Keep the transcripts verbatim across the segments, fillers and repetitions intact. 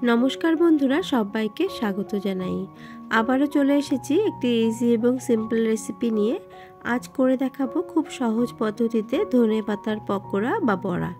নমস্কার বন্ধুরা, সবাইকে স্বাগত জানাই। আবারও চলে এসেছি একটি ইজি এবং সিম্পল রেসিপি নিয়ে। আজ করে দেখাবো খুব সহজ পদ্ধতিতে ধনে পাতার পকোড়া বা বড়া।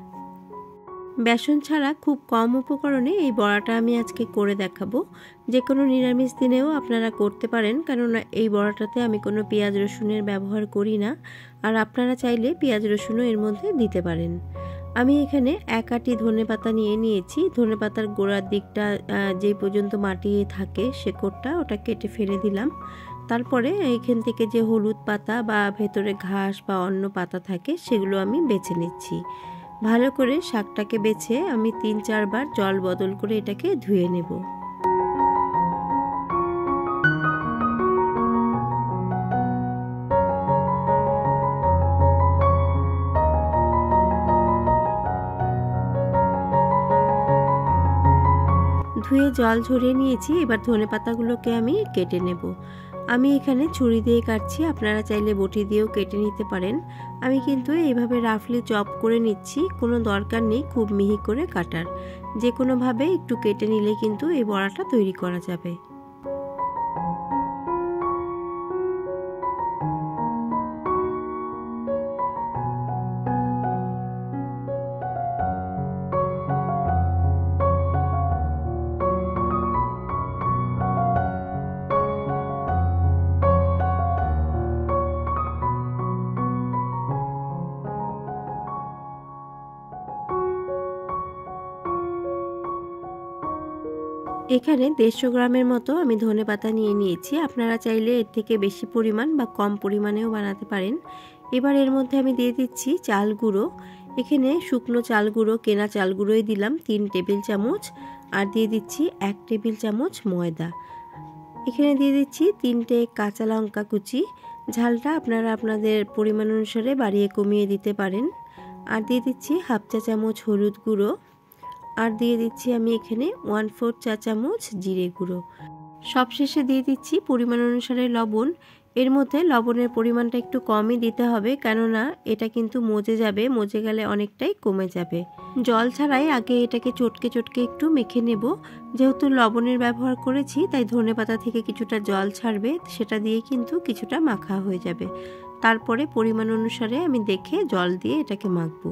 বেসন ছাড়া খুব কম উপকরণে এই বড়াটা আমি আজকে করে দেখাবো। যে কোনো নিরামিষ দিনেও আপনারা করতে পারেন, কেননা এই বড়াটাতে আমি কোনো পেঁয়াজ রসুনের ব্যবহার করি না। আর আপনারা চাইলে পেঁয়াজ রসুনও এর মধ্যে দিতে পারেন। আমি এখানে এক আটি ধনেপাতা নিয়ে নিয়েছি। ধনেপাতার গোড়ার দিকটা যে পর্যন্ত মাটি থাকে শেকড়টা ওটা কেটে ফেলে দিলাম। তারপরে এখান থেকে যে হলুদ পাতা বা ভেতরে ঘাস বা অন্য পাতা থাকে সেগুলো আমি বেছে নিচ্ছি। ভালো করে শাকটাকে বেছে আমি তিন চারবার জল বদল করে এটাকে ধুয়ে নেব। ধুয়ে জল ঝরিয়ে নিয়েছি। এবার ধনেপাতাগুলোকে আমি কেটে নেব। আমি এখানে ছুরি দিয়ে কাটছি, আপনারা চাইলে বটি দিয়েও কেটে নিতে পারেন। আমি কিন্তু এইভাবে রাফলি চপ করে নিচ্ছি, কোনো দরকার নেই খুব মিহি করে কাটার। যে কোনোভাবে একটু কেটে নিলে কিন্তু এই বড়াটা তৈরি করা যাবে। এখানে দেড়শো গ্রামের মতো আমি ধনেপাতা নিয়ে নিয়েছি। আপনারা চাইলে এর থেকে বেশি পরিমাণ বা কম পরিমাণেও বানাতে পারেন। এবার এর মধ্যে আমি দিয়ে দিচ্ছি চাল গুঁড়ো। এখানে শুকনো চাল গুঁড়ো, কেনা চাল গুঁড়োই দিলাম তিন টেবিল চামচ। আর দিয়ে দিচ্ছি এক টেবিল চামচ ময়দা। এখানে দিয়ে দিচ্ছি তিনটে কাঁচা লঙ্কা কুচি। ঝালটা আপনারা আপনাদের পরিমাণ অনুসারে বাড়িয়ে কমিয়ে দিতে পারেন। আর দিয়ে দিচ্ছি হাফ চা চামচ হলুদ গুঁড়ো। আর দিয়ে দিচ্ছি আমি এখানে ওয়ান ফোর চা চামচ জিরে গুঁড়ো। সবশেষে দিয়ে দিচ্ছি পরিমাণ অনুসারে লবণ। এর মধ্যে লবণের পরিমাণটা একটু কমই দিতে হবে, কেননা এটা কিন্তু মজে যাবে, মজে গেলে অনেকটাই কমে যাবে। জল ছাড়াই আগে এটাকে চটকে চটকে একটু মেখে নেব। যেহেতু লবণের ব্যবহার করেছি তাই ধনেপাতা থেকে কিছুটা জল ছাড়বে, সেটা দিয়ে কিন্তু কিছুটা মাখা হয়ে যাবে। তারপরে পরিমাণ অনুসারে আমি দেখে জল দিয়ে এটাকে মাখবো।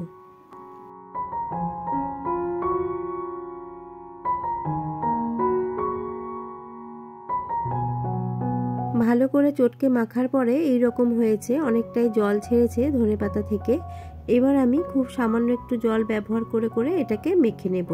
ভালো করে চটকে মাখার পরে এই রকম হয়েছে, অনেকটাই জল ছেড়েছে ধনেপাতা থেকে। এবার আমি খুব সামান্য একটু জল ব্যবহার করে করে এটাকে মেখে নেব।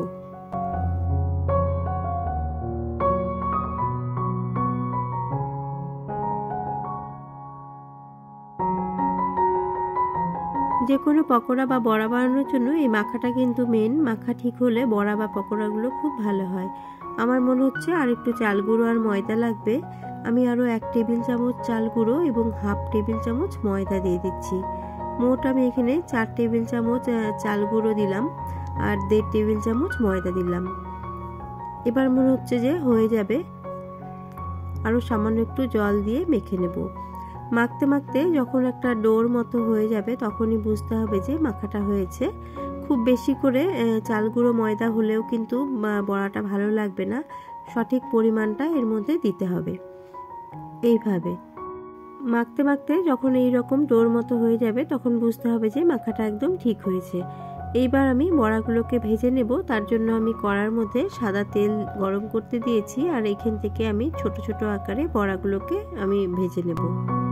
যে কোনো পকোড়া বা বড়া বানানোর জন্য এই মাখাটা কিন্তু মেন। মাখা ঠিক হলে বড়া বা পকোড়াগুলো খুব ভালো হয়। আমার মনে হচ্ছে আর একটু চাল গুঁড়ো আর ময়দা লাগবে। আমি আরও এক টেবিল চামচ চাল গুঁড়ো এবং হাফ টেবিল চামচ ময়দা দিয়ে দিচ্ছি। মোট আমি এখানে চার টেবিল চামচ চাল গুঁড়ো দিলাম আর দেড় টেবিল চামচ ময়দা দিলাম। এবার মনে হচ্ছে যে হয়ে যাবে। আরও সামান্য একটু জল দিয়ে মেখে নেব। মাখতে মাখতে যখন একটা ডোর মতো হয়ে যাবে তখনই বুঝতে হবে যে মাখাটা হয়েছে। খুব বেশি করে চাল গুঁড়ো ময়দা হলেও কিন্তু বড়াটা ভালো লাগবে না। সঠিক পরিমাণটা এর মধ্যে দিতে হবে। এইভাবে মাখতে মাখতে যখন এই রকম ডোর মতো হয়ে যাবে তখন বুঝতে হবে যে মাখাটা একদম ঠিক হয়েছে। এইবার আমি বড়াগুলোকে ভেজে নেব। তার জন্য আমি কড়ার মধ্যে সাদা তেল গরম করতে দিয়েছি আর এখান থেকে আমি ছোট ছোট আকারে বড়াগুলোকে আমি ভেজে নেব।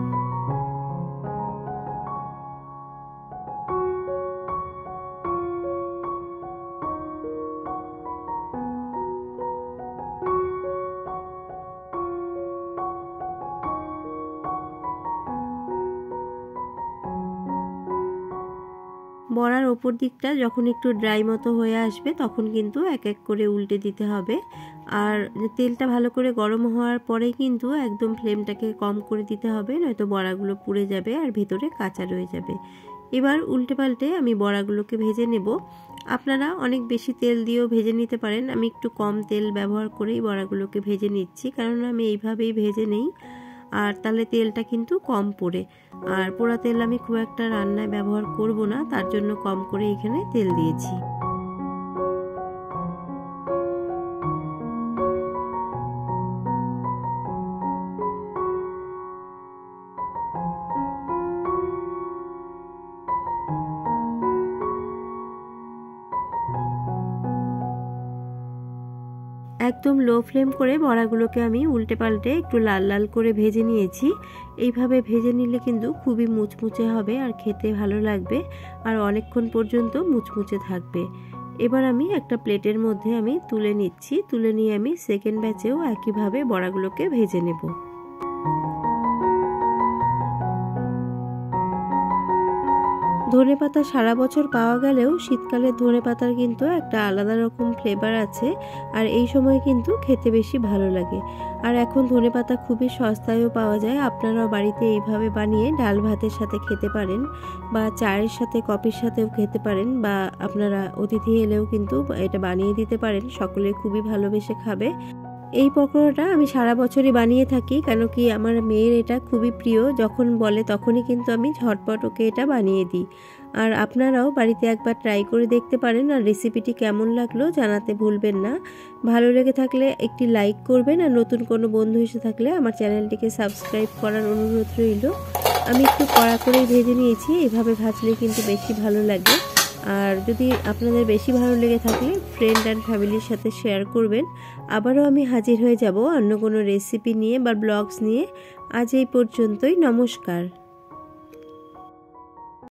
বড়ার ওপর দিকটা যখন একটু ড্রাই মতো হয়ে আসবে তখন কিন্তু এক এক করে উল্টে দিতে হবে। আর তেলটা ভালো করে গরম হওয়ার পরে কিন্তু একদম ফ্লেমটাকে কম করে দিতে হবে, নয়তো বড়াগুলো পুড়ে যাবে আর ভেতরে কাঁচা রয়ে যাবে। এবার উল্টে পাল্টে আমি বড়াগুলোকে ভেজে নেব। আপনারা অনেক বেশি তেল দিয়েও ভেজে নিতে পারেন। আমি একটু কম তেল ব্যবহার করেই বড়াগুলোকে ভেজে নিচ্ছি, কারণ আমি এইভাবেই ভেজে নেই। আর তাহলে তেলটা কিন্তু কম পড়ে। আর পোড়া তেল আমি খুব একটা রান্নায় ব্যবহার করব না, তার জন্য কম করে এখানে তেল দিয়েছি। একদম লো ফ্লেম করে বড়াগুলোকে আমি উল্টে পাল্টে একটু লাল লাল করে ভেজে নিয়েছি। এইভাবে ভেজে নিলে কিন্তু খুবই মুচমুচে হবে আর খেতে ভালো লাগবে আর অনেকক্ষণ পর্যন্ত মুচমুচে থাকবে। এবার আমি একটা প্লেটের মধ্যে আমি তুলে নিচ্ছি। তুলে নিয়ে আমি সেকেন্ড ব্যাচেও একইভাবে বড়াগুলোকে ভেজে নেব। ধনেপাতা সারা বছর পাওয়া গেলেও শীতকালের ধনেপাতার কিন্তু একটা আলাদা রকম ফ্লেভার আছে আর এই সময় কিন্তু খেতে বেশি ভালো লাগে। আর এখন ধনেপাতা খুবই সস্তায়ও পাওয়া যায়। আপনারাও বাড়িতে এইভাবে বানিয়ে ডাল ভাতের সাথে খেতে পারেন বা চায়ের সাথে কফির সাথেও খেতে পারেন বা আপনারা অতিথি এলেও কিন্তু এটা বানিয়ে দিতে পারেন, সকলে খুবই ভালোবেসে খাবে। এই পকোড়াটা আমি সারা বছরই বানিয়ে থাকি, কেন কি আমার মেয়ের এটা খুবই প্রিয়। যখন বলে তখনই কিন্তু আমি ঝটপট ওকে এটা বানিয়ে দিই। আর আপনারাও বাড়িতে একবার ট্রাই করে দেখতে পারেন আর রেসিপিটি কেমন লাগলো জানাতে ভুলবেন না। ভালো লেগে থাকলে একটি লাইক করবেন আর নতুন কোনো বন্ধু এসে থাকলে আমার চ্যানেলটিকে সাবস্ক্রাইব করার অনুরোধ রইল। আমি একটু কড়া করেই ভেজে নিয়েছি, এভাবে ভাজলে কিন্তু বেশি ভালো লাগে। আর যদি আপনাদের বেশি ভালো লেগে থাকলে ফ্রেন্ড অ্যান্ড ফ্যামিলির সাথে শেয়ার করবেন। আবারও আমি হাজির হয়ে যাব অন্য কোনো রেসিপি নিয়ে বা ব্লগস নিয়ে। আজ এই পর্যন্তই, নমস্কার।